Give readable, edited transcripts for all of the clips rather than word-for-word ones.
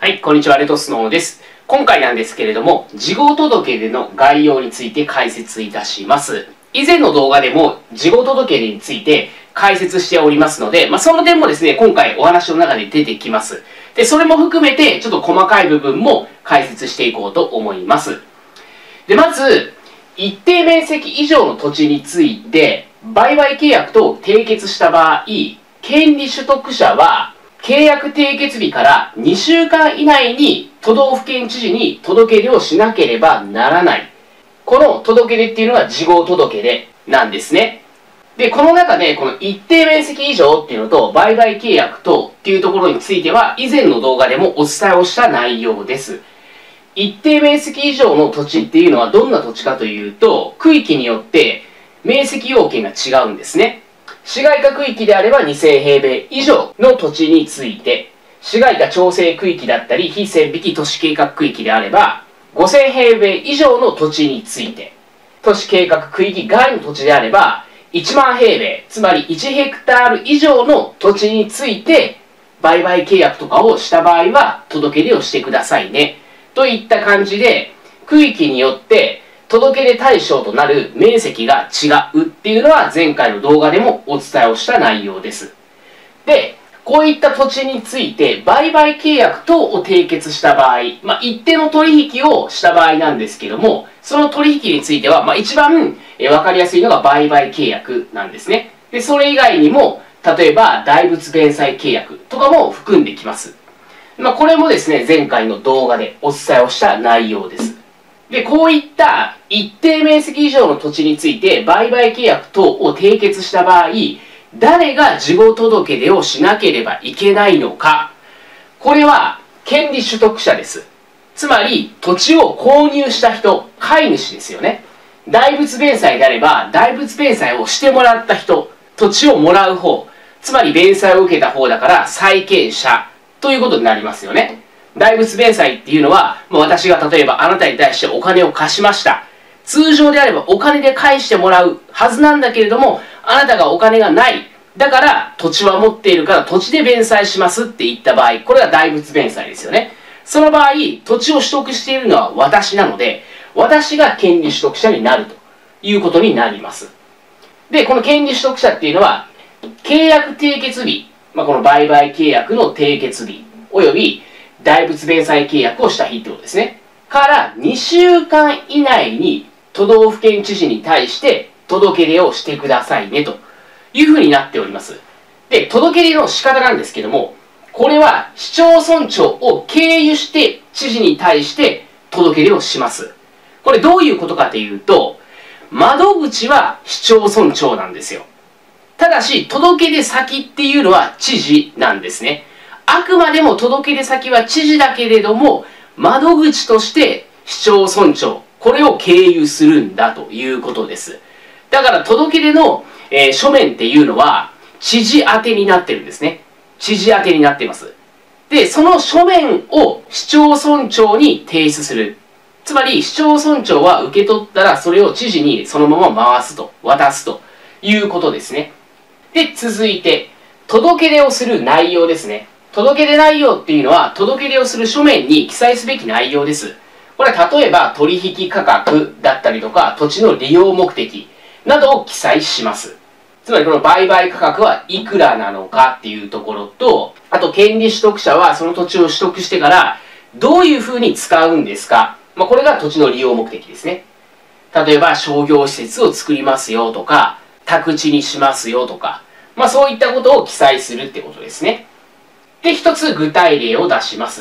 はい、こんにちは、レトスノーです。今回なんですけれども、事後届出の概要について解説いたします。以前の動画でも事後届出について解説しておりますので、その点もですね、今回お話の中で出てきます。で、それも含めて、ちょっと細かい部分も解説していこうと思います。で、まず、一定面積以上の土地について、売買契約と締結した場合、権利取得者は、契約締結日から2週間以内に都道府県知事に届け出をしなければならない。この届け出っていうのは事後届出なんですね。で、この中でこの一定面積以上っていうのと売買契約とっていうところについては以前の動画でもお伝えをした内容です。一定面積以上の土地っていうのはどんな土地かというと、区域によって面積要件が違うんですね。市街化区域であれば2000平米以上の土地について、市街化調整区域だったり非線引き都市計画区域であれば5000平米以上の土地について、都市計画区域外の土地であれば1万平米、つまり1ヘクタール以上の土地について売買契約とかをした場合は届け出をしてくださいねといった感じで、区域によって届け出対象となる面積が違うっていうのは前回の動画でもお伝えをした内容です。で、こういった土地について売買契約等を締結した場合、一定の取引をした場合なんですけども、その取引については、一番わかりやすいのが売買契約なんですね。で、それ以外にも、例えば大仏弁済契約とかも含んできます。これもですね、前回の動画でお伝えをした内容です。で、こういった一定面積以上の土地について売買契約等を締結した場合、誰が事後届出をしなければいけないのか。これは権利取得者です。つまり土地を購入した人、買い主ですよね。大仏弁済であれば大仏弁済をしてもらった人、土地をもらう方、つまり弁済を受けた方だから債権者ということになりますよね。大仏弁済っていうのは、私が例えばあなたに対してお金を貸しました。通常であればお金で返してもらうはずなんだけれども、あなたがお金がない。だから土地は持っているから土地で弁済しますって言った場合、これが大仏弁済ですよね。その場合、土地を取得しているのは私なので、私が権利取得者になるということになります。で、この権利取得者っていうのは、契約締結日、この売買契約の締結日、および大仏弁済契約をした日ってことですね。から2週間以内に都道府県知事に対して届け出をしてくださいねというふうになっております。で、届け出の仕方なんですけども、これは市町村長を経由して知事に対して届け出をします。これどういうことかというと、窓口は市町村長なんですよ。ただし、届け出先っていうのは知事なんですね。あくまでも届け出先は知事だけれども、窓口として市町村長、これを経由するんだということです。だから届け出の、書面っていうのは知事宛てになってるんですね。知事宛てになっています。で、その書面を市町村長に提出する。つまり市町村長は受け取ったらそれを知事にそのまま回すと、渡すということですね。で、続いて届け出をする内容ですね。届け出内容っていうのは、届け出をする書面に記載すべき内容です。これは例えば取引価格だったりとか、土地の利用目的などを記載します。つまりこの売買価格はいくらなのかっていうところと、あと権利取得者はその土地を取得してからどういうふうに使うんですか。これが土地の利用目的ですね。例えば商業施設を作りますよとか、宅地にしますよとか、そういったことを記載するってことですね。で、一つ具体例を出します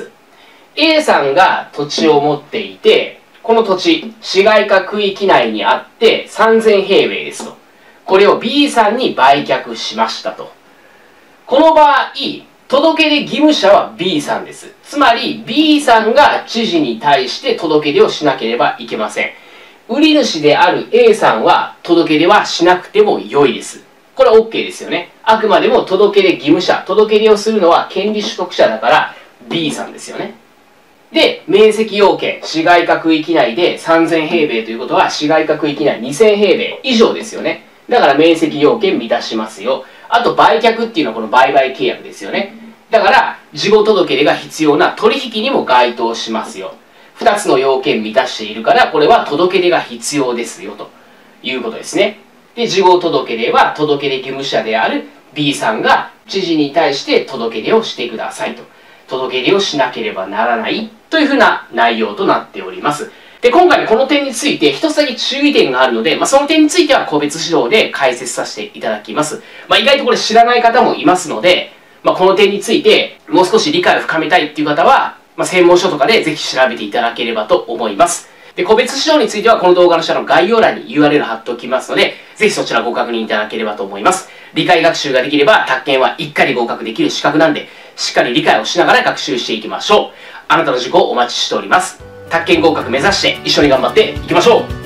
。A さんが土地を持っていて、この土地、市街化区域内にあって3000平米ですと。これを B さんに売却しましたと。この場合、届け出義務者は B さんです。つまり B さんが知事に対して届け出をしなければいけません。売り主である A さんは届け出はしなくても良いです。これは OK ですよね。あくまでも届け出義務者、届け出をするのは権利取得者だから B さんですよね。で、面積要件、市街化区域内で3000平米ということは市街化区域内2000平米以上ですよね。だから面積要件満たしますよ。あと売却っていうのはこの売買契約ですよね。 だから、事後届出が必要な取引にも該当しますよ。2つの要件満たしているから、これは届出が必要ですよ、ということですね。で、事後届出は届出義務者である B さんが知事に対して届出をしてくださいと。届出をしなければならないというふうな内容となっております。で、今回この点について一つだけ注意点があるので、その点については個別指導で解説させていただきます。意外とこれ知らない方もいますので、この点についてもう少し理解を深めたいっていう方は、専門書とかでぜひ調べていただければと思います。で、個別指導についてはこの動画の下の概要欄に URL 貼っておきますので、ぜひそちらご確認いただければと思います。理解学習ができれば、宅建は1回で合格できる資格なんで、しっかり理解をしながら学習していきましょう。あなたの受講をお待ちしております。宅建合格目指して一緒に頑張っていきましょう。